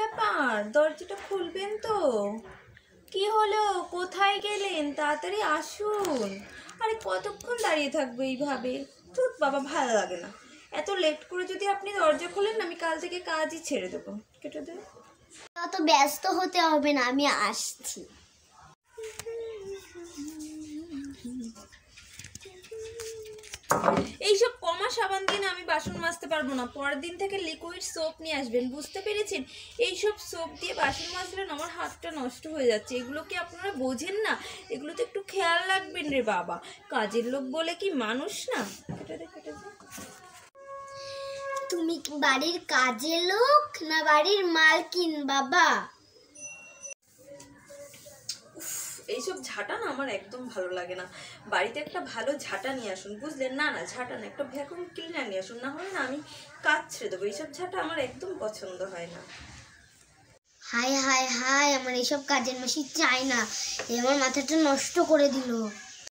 ব্যাপার, দরজাটা খুলবেন তো? কি হলো, কোথায় গেলেন? তাড়াতাড়ি আসুন। আরে কতক্ষণ দাঁড়িয়ে থাকবো এইভাবে? ধুৎ বাবা, ভালো লাগে না। এত লেট করে যদি আপনি দরজা খোলেন, আমি কাল থেকে কাজই ছেড়ে দেবো। কেটে দেব। অত ব্যস্ত হতে হবে না, আমি আসছি। এইসব কমা সাবান দিয়ে আমি বাসন মাজতে পারবো না। পরের দিন থেকে লিকুইড সোপ নিয়ে আসবেন, বুঝতে পেরেছেন? এইসব সোপ দিয়ে বাসন মাজলেন আমার হাতটা নষ্ট হয়ে যাচ্ছে। এগুলো কি আপনারা বোঝেন না? এগুলো তো একটু খেয়াল রাখবেন রে বাবা। কাজের লোক বলে কি মানুষ না? কেটে দে, কেটে দে। তুমি কি বাড়ির কাজের লোক না বাড়ির মালকিন বাবা? এইসব ঝাঁটা না আমার একদম ভালো লাগে না। বাড়িতে একটা ভালো ঝাঁটা নিয়ে আসুন, বুঝলেন? না না, ঝাঁটা না, একটা ভ্যাকুম ক্লিনার নিয়ে আসুন, না হলে না আমি কাজ ছেড়ে দেবো। এইসব ঝাঁটা আমার একদম পছন্দ হয় না। হায় হায় হায়, আমার এইসব কাজের মাসি চাই না, আমার মাথাটা নষ্ট করে দিল।